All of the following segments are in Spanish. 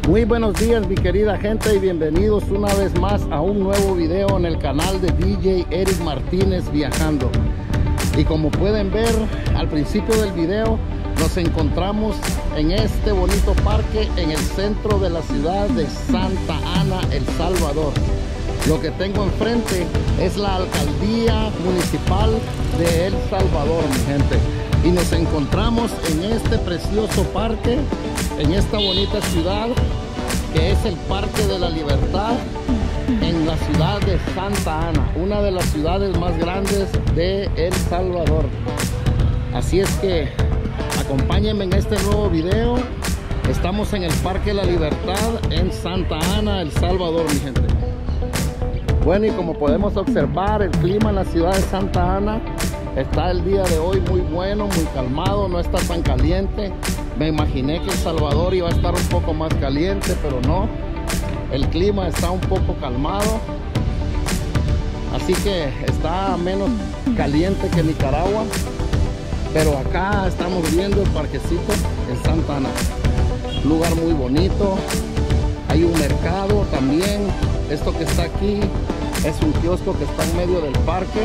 Muy buenos días mi querida gente y bienvenidos una vez más a un nuevo video en el canal de DJ Eric Martínez Viajando. Y como pueden ver al principio del video, nos encontramos en este bonito parque en el centro de la ciudad de Santa Ana, El Salvador. Lo que tengo enfrente es la alcaldía municipal de El Salvador, mi gente. Y nos encontramos en este precioso parque, en esta bonita ciudad que es el Parque de la Libertad, en la ciudad de Santa Ana, una de las ciudades más grandes de El Salvador. Así es que acompáñenme en este nuevo video. Estamos en el Parque de la Libertad en Santa Ana, El Salvador, mi gente. Bueno, y como podemos observar, el clima en la ciudad de Santa Ana está el día de hoy muy bueno, muy calmado, no está tan caliente. Me imaginé que El Salvador iba a estar un poco más caliente, pero no. El clima está un poco calmado. Así que está menos caliente que Nicaragua. Pero acá estamos viendo el parquecito en Santa Ana. Un lugar muy bonito. Hay un mercado también. Esto que está aquí es un kiosco que está en medio del parque.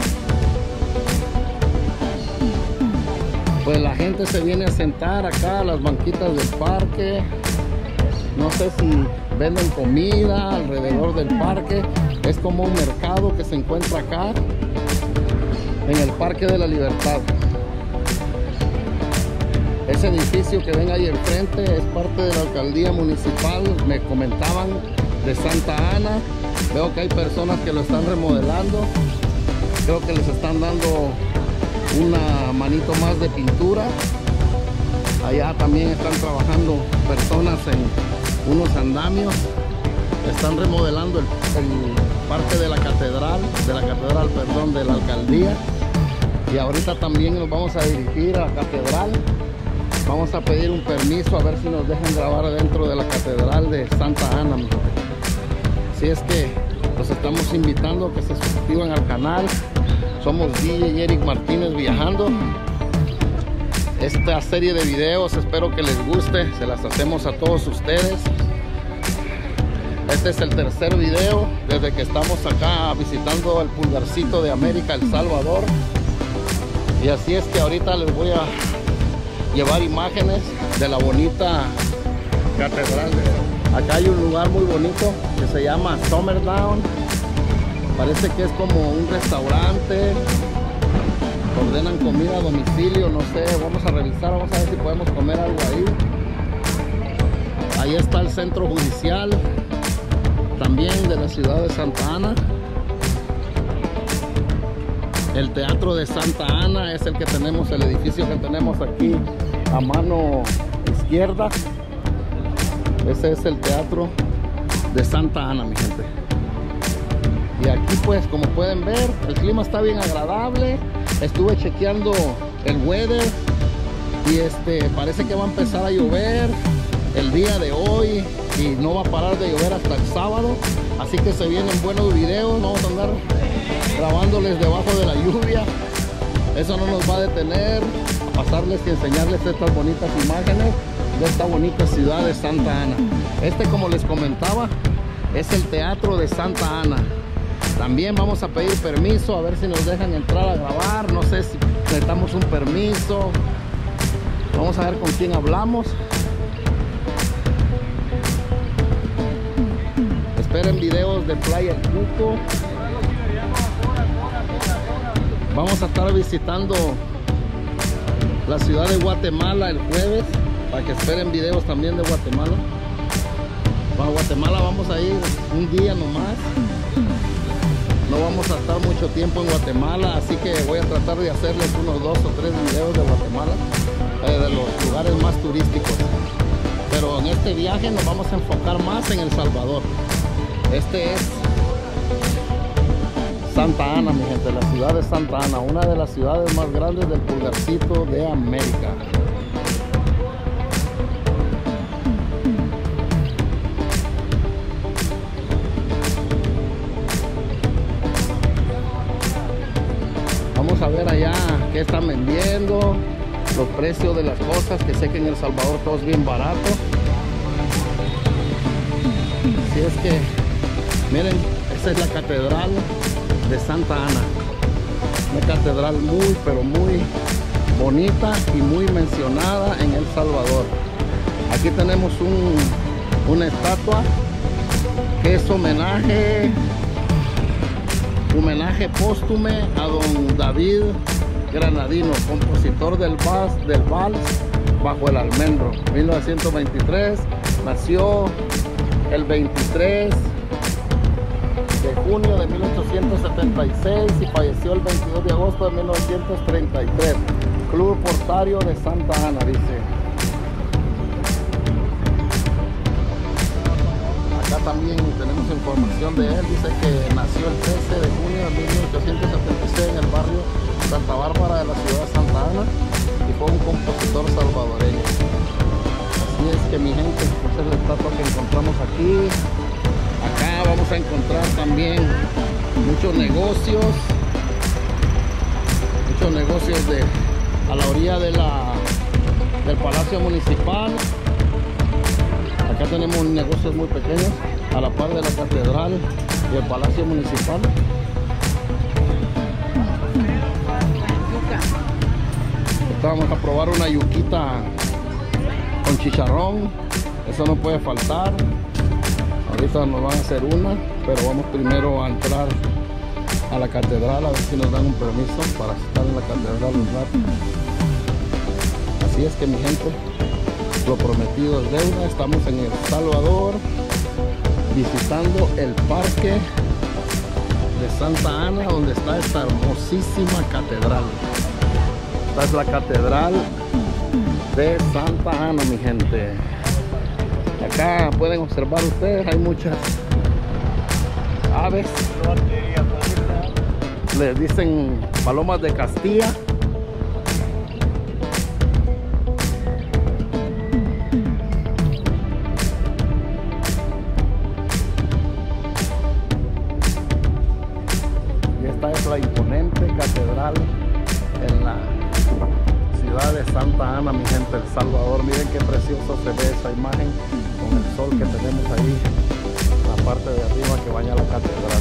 Pues la gente se viene a sentar acá a las banquitas del parque. No sé si venden comida alrededor del parque. Es como un mercado que se encuentra acá en el Parque de la Libertad. Ese edificio que ven ahí enfrente es parte de la alcaldía municipal. Me comentaban de Santa Ana. Veo que hay personas que lo están remodelando. Creo que les están dando una manito más de pintura. Allá también están trabajando personas en unos andamios. Están remodelando el parque de la catedral, de la alcaldía. Y ahorita también nos vamos a dirigir a la catedral. Vamos a pedir un permiso a ver si nos dejan grabar dentro de la catedral de Santa Ana. Así es que los estamos invitando a que se suscriban al canal. Somos DJ Eric Martínez Viajando. Esta serie de videos espero que les guste. Se las hacemos a todos ustedes. Este es el tercer video desde que estamos acá visitando el pulgarcito de América, El Salvador. Y así es que ahorita les voy a llevar imágenes de la bonita catedral. Acá hay un lugar muy bonito que se llama Summerdown. Parece que es como un restaurante. Ordenan comida a domicilio, no sé, vamos a revisar, vamos a ver si podemos comer algo ahí. Ahí está el centro judicial, también de la ciudad de Santa Ana. El Teatro de Santa Ana es el que tenemos, el edificio que tenemos aquí a mano izquierda. Ese es el Teatro de Santa Ana, mi gente. Y aquí pues como pueden ver el clima está bien agradable. Estuve chequeando el weather y parece que va a empezar a llover el día de hoy y no va a parar de llover hasta el sábado. Así que se vienen buenos videos. Vamos a andar grabándoles debajo de la lluvia. Eso no nos va a detener a pasarles y enseñarles estas bonitas imágenes de esta bonita ciudad de Santa Ana. Como les comentaba, es el Teatro de Santa Ana. También vamos a pedir permiso a ver si nos dejan entrar a grabar. No sé si necesitamos un permiso. Vamos a ver con quién hablamos. Esperen videos de Playa El Cuco. Vamos a estar visitando la ciudad de Guatemala el jueves, para que esperen videos también de Guatemala. Para Guatemala vamos a ir un día nomás. No vamos a estar mucho tiempo en Guatemala, así que voy a tratar de hacerles unos 2 o 3 videos de Guatemala, de los lugares más turísticos. Pero en este viaje nos vamos a enfocar más en El Salvador. Este es Santa Ana, mi gente, la ciudad de Santa Ana, una de las ciudades más grandes del pulgarcito de América. Vamos a ver allá qué están vendiendo, los precios de las cosas, que sé que en El Salvador todo es bien barato. Así es que miren, esa es la catedral de Santa Ana, una catedral muy pero muy bonita y muy mencionada en El Salvador. Aquí tenemos una estatua que es homenaje póstume a don David Granadino, compositor del vals Bajo el Almendro, 1923. Nació el 23 de junio de 1876 y falleció el 22 de agosto de 1933. Club Portario de Santa Ana, dice. Acá también tenemos información de él. Dice que nació el 13 de junio de 1876 en el barrio Santa Bárbara de la ciudad de Santa Ana y fue un compositor salvadoreño. Así es que mi gente, esta es la estatua que encontramos aquí. Acá vamos a encontrar también muchos negocios a la orilla del Palacio Municipal. Acá tenemos negocios muy pequeños a la par de la catedral y el Palacio Municipal. Vamos a probar una yuquita con chicharrón, eso no puede faltar. Ahorita nos van a hacer una, pero vamos primero a entrar a la catedral a ver si nos dan un permiso para estar en la catedral un rato. Así es que mi gente, lo prometido es deuda. Estamos en El Salvador visitando el parque de Santa Ana, donde está esta hermosísima catedral. Esta es la catedral de Santa Ana, mi gente. Acá pueden observar ustedes, hay muchas aves. Les dicen palomas de Castilla. Y esta es la imponente catedral en la ciudad de Santa Ana, mi gente, El Salvador. Miren qué precioso se ve esa imagen con el sol que tenemos ahí en la parte de arriba que baña la catedral.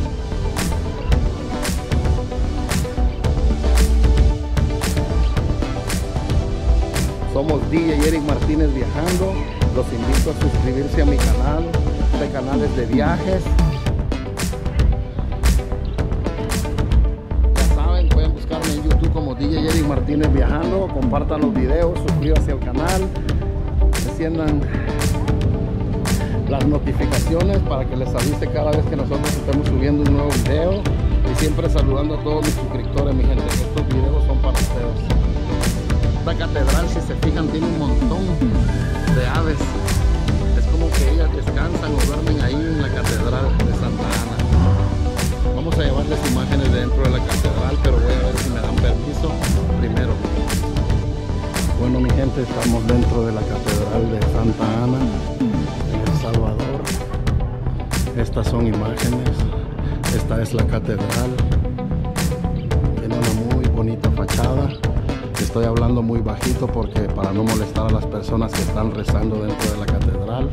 Somos DJ Eric Martínez Viajando. Los invito a suscribirse a mi canal. Este canal es de viajes. En YouTube como DJ Eric Martínez Viajando. Compartan los videos, suscríbanse al canal, enciendan las notificaciones para que les avise cada vez que nosotros estemos subiendo un nuevo video, y siempre saludando a todos mis suscriptores, mi gente, que estos videos son para ustedes. Esta catedral, si se fijan, tiene un montón de aves. Es como que ellas descansan o duermen ahí en la catedral de Santa Ana. Vamos a llevarles imágenes dentro de la catedral, pero voy a ver si me dan permiso primero. Bueno, mi gente, estamos dentro de la catedral de Santa Ana en El Salvador. Estas son imágenes. Esta es la catedral. Tiene una muy bonita fachada. Estoy hablando muy bajito porque para no molestar a las personas que están rezando dentro de la catedral.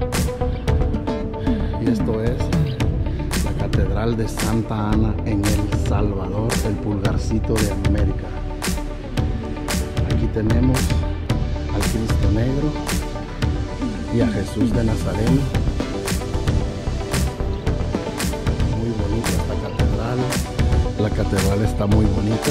Y esto es Catedral de Santa Ana en El Salvador, el pulgarcito de América. Aquí tenemos al Cristo Negro y a Jesús de Nazareno. Muy bonita esta catedral. La catedral está muy bonita.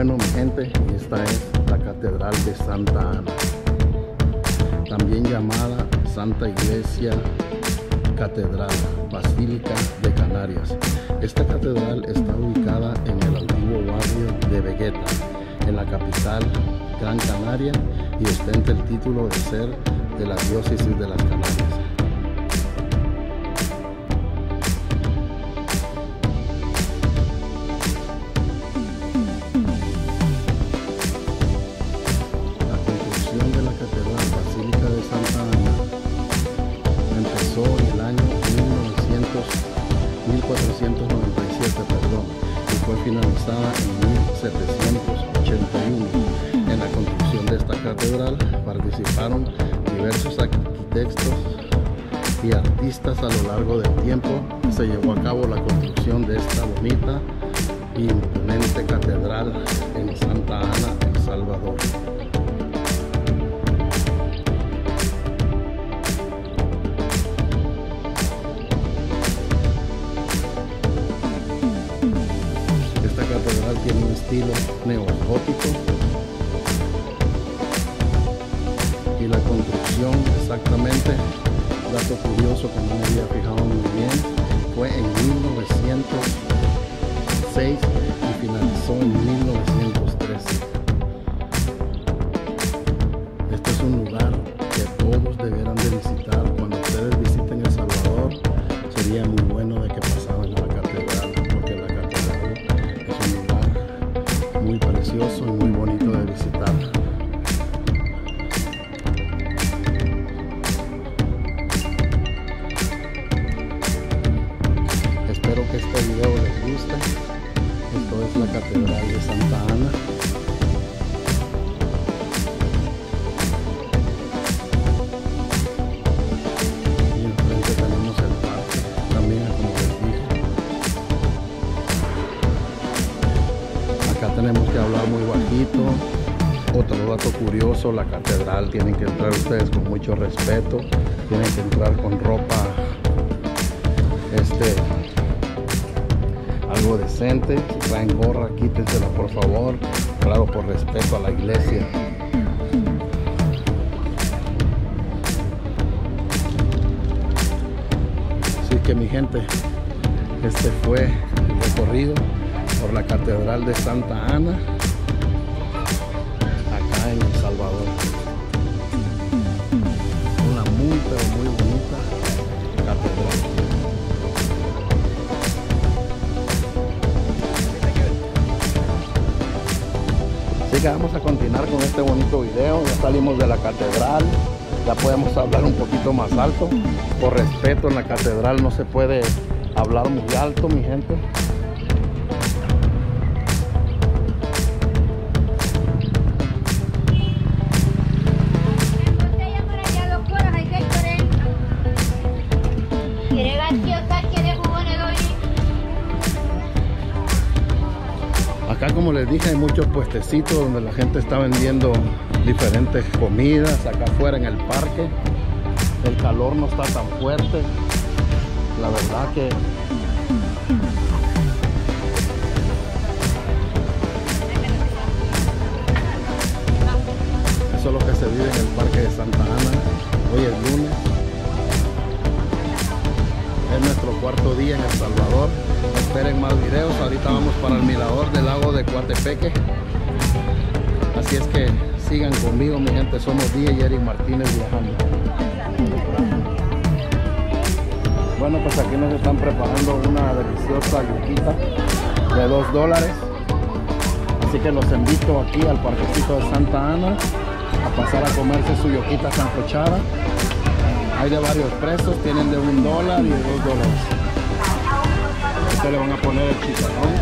Bueno, mi gente, esta es la Catedral de Santa Ana, también llamada Santa Iglesia Catedral, Basílica de Canarias. Esta catedral está ubicada en el antiguo barrio de Vegueta, en la capital Gran Canaria, y ostenta el título de ser de la diócesis de las Canarias. La construcción de la Catedral Basílica de Santa Ana empezó en el año 1497, y fue finalizada en 1781. En la construcción de esta catedral participaron diversos arquitectos y artistas a lo largo del tiempo. Se llevó a cabo la construcción de esta bonita y imponente catedral en Santa Ana, El Salvador. Esta catedral tiene un estilo neogótico y la construcción, exactamente, dato curioso que no me había fijado muy bien, fue en 1906 y finalizó en 1913. Este es un lugar que todos deberán de visitar. Cuando ustedes visiten El Salvador, sería muy bueno de que pasaran a la catedral, porque la catedral es un lugar muy precioso y muy bonito de visitar. Espero que este video les guste. Esto es la Catedral de Santa Ana. Y enfrente tenemos el parque, también como les dije. Acá tenemos que hablar muy bajito. Otro dato curioso, la catedral tienen que entrar ustedes con mucho respeto. Tienen que entrar con ropa algo decente. Si traen gorra, quítensela por favor, claro, por respeto a la iglesia. Así que mi gente, este fue el recorrido por la Catedral de Santa Ana, acá en El Salvador. Una muy pero muy bonita catedral. Así que vamos a continuar con este bonito video. Ya salimos de la catedral, ya podemos hablar un poquito más alto. Por respeto, en la catedral no se puede hablar muy alto, mi gente. Acá, como les dije, hay muchos puestecitos donde la gente está vendiendo diferentes comidas. Acá afuera en el parque el calor no está tan fuerte, la verdad que eso es lo que se vive en el parque de Santa Ana. Hoy es lunes, es nuestro cuarto día en El Salvador. Esperen más videos. Ahorita vamos para el mirador del lago de Coatepeque, así es que sigan conmigo, mi gente. Somos DJ Eric Martínez viajando. Bueno, pues aquí nos están preparando una deliciosa yuquita de $2. Así que los invito aquí al parquecito de Santa Ana a pasar a comerse su yuquita sancochada. Hay de varios precios, tienen de $1 y de $2. Le van a poner el chicharrón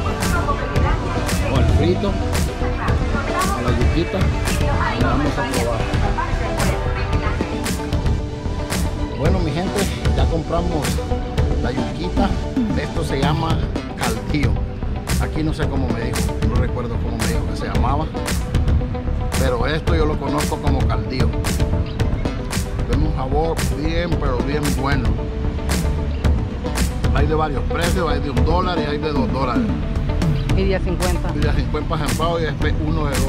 o el frito a la yuquita. La vamos a probar. Bueno, mi gente, ya compramos la yuquita. Esto se llama caldillo. Aquí no sé cómo me dijo, no recuerdo cómo me dijo que se llamaba, pero esto yo lo conozco como caldillo. Tiene un sabor bien, pero bien bueno. Hay de varios precios, hay de $1 y hay de $2. Y 10.50. Y 10.50 en pago y después uno de $2.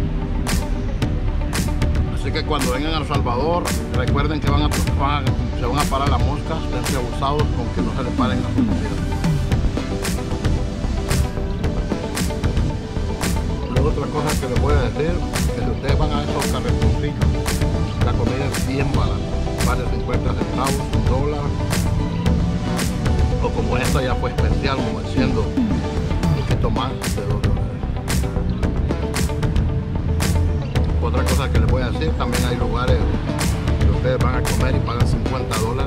Así que cuando vengan a El Salvador, recuerden que se van a parar las moscas, dense abusados con que no se le paren a su comida. Luego otra cosa que les voy a decir, que si ustedes van a esos carretoncitos, la comida es bien barata, vale 50 centavos, $1, o como esta ya fue especial, como diciendo un poquito más de $2. Otra cosa que les voy a decir, también hay lugares que ustedes van a comer y pagan $50, $40,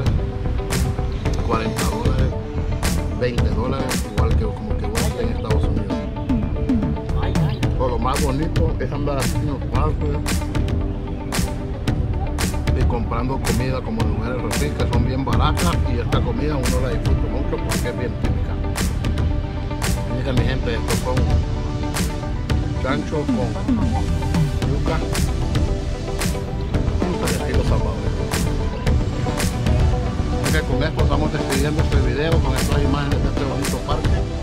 $20, igual que como que uno esté en Estados Unidos. Pero lo más bonito es andar así en los parques y comprando comida como en lugares así que son bien baratas, y esta comida uno la disfruta mucho porque es bien típica. Miren mi gente, estos son chancho con yuca del estilo salvadoreño. Así que con esto estamos despidiendo este video con estas imágenes de este bonito parque.